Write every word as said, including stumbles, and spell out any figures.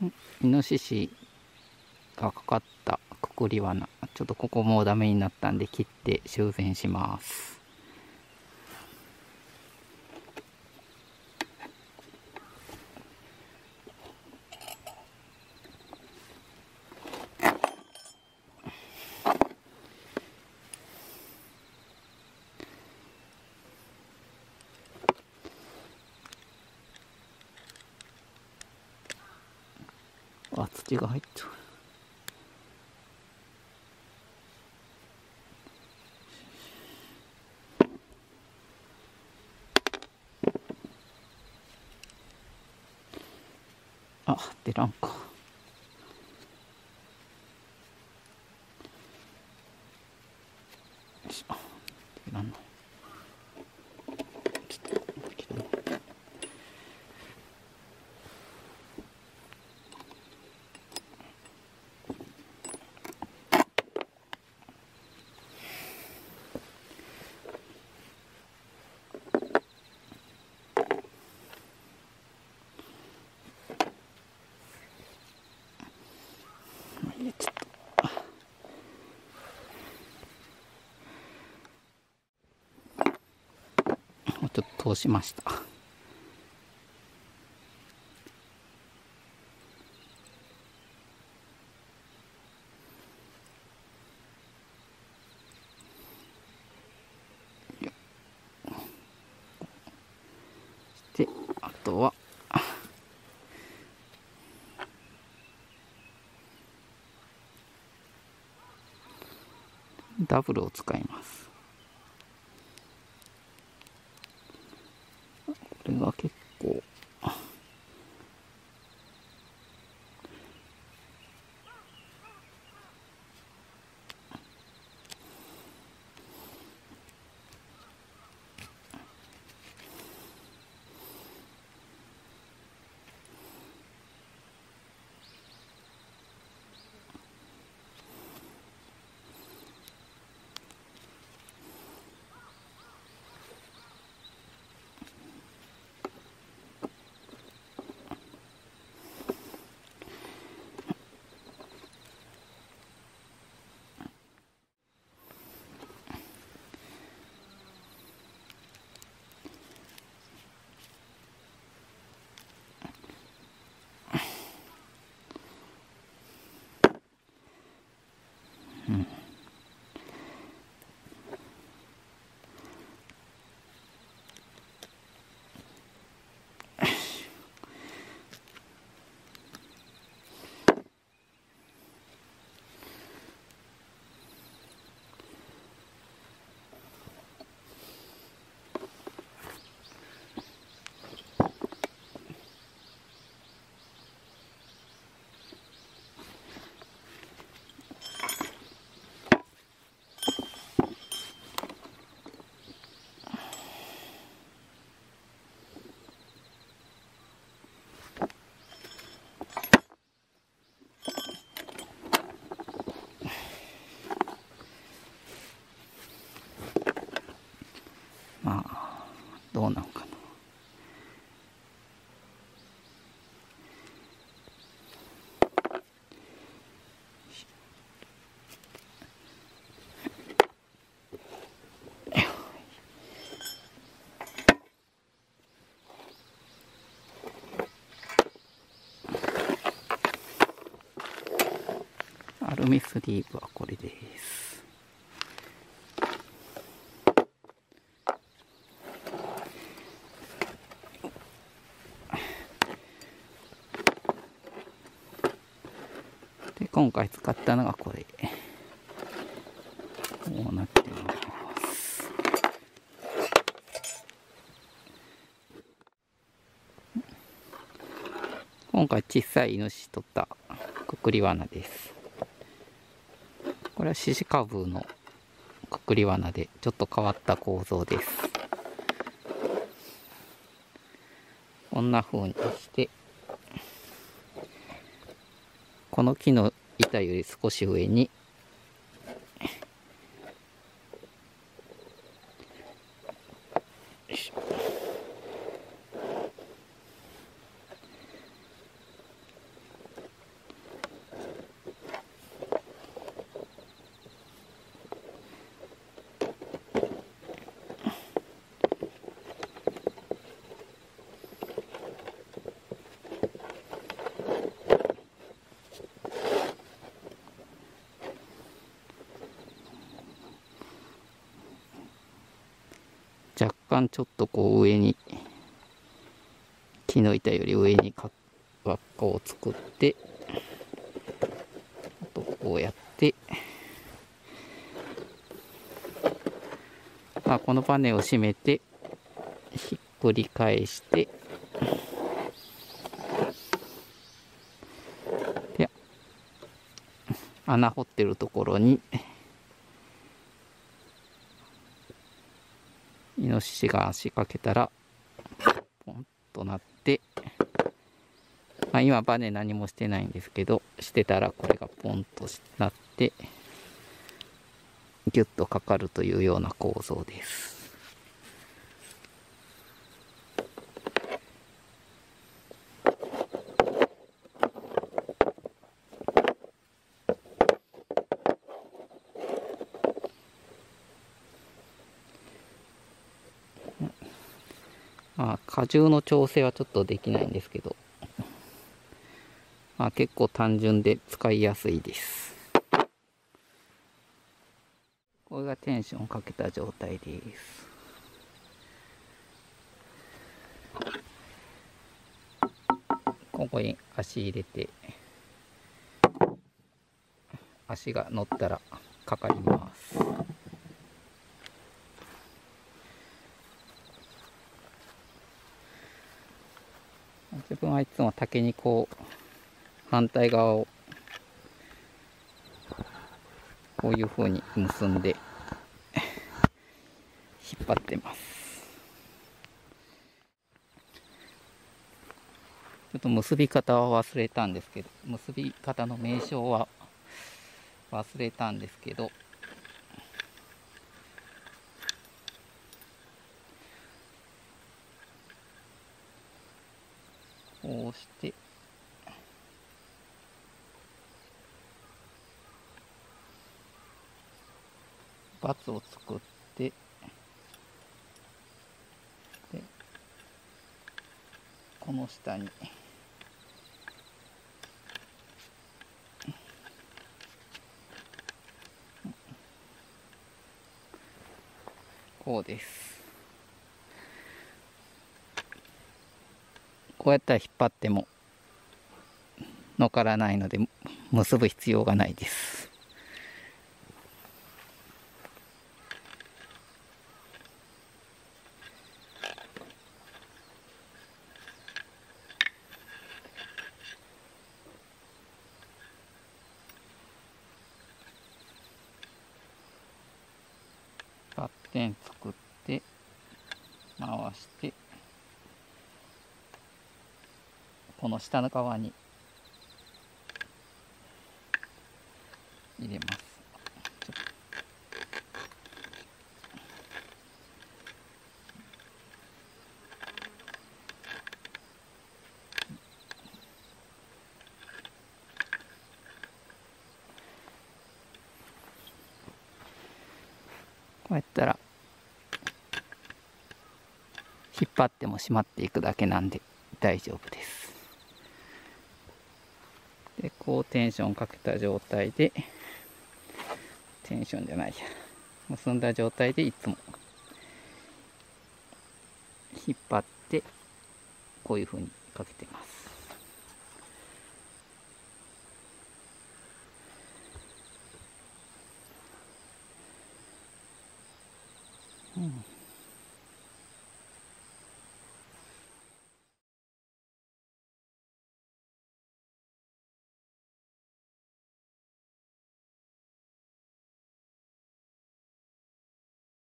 イノシシがかかったくくり罠、ちょっとここもうダメになったんで切って修繕します。あ、土が入っちゃう。あ、出らんか。出らんの。ちょっとちょっと通しました。で、あとはダブルを使います。これが結構うんまあどうなんかな。アルミスリーブはこれです。で、今回使ったのがこれ。こうなってます。今回小さいイノシシ取ったくくり罠です。これはシシカブのくくり罠でちょっと変わった構造です。こんな風にして、この木の板より少し上に干ちょっとこう上に、木の板より上に輪っかを作って、あとこうやって、まあ、このバネを締めてひっくり返して、で穴掘ってるところにイノシシが足かけたらポンとなって、まあ、今バネ何もしてないんですけど、してたらこれがポンとなってギュッとかかるというような構造です。まあ、荷重の調整はちょっとできないんですけど、まあ、結構単純で使いやすいです。これがテンションかけた状態です。ここに足入れて、足が乗ったらかかります。自分はいつも竹にこう反対側をこういう風に結んで引っ張ってます。ちょっと結び方は忘れたんですけど、結び方の名称は忘れたんですけど、こうしてバツを作って、でこの下にこうです。こうやったら引っ張っても乗からないので結ぶ必要がないです。バッテン作って回して、この下の側に入れます。こうやったら引っ張っても締まっていくだけなんで大丈夫です。でこうテンションかけた状態で、テンションじゃないや、結んだ状態でいつも引っ張ってこういう風にかけてます。うん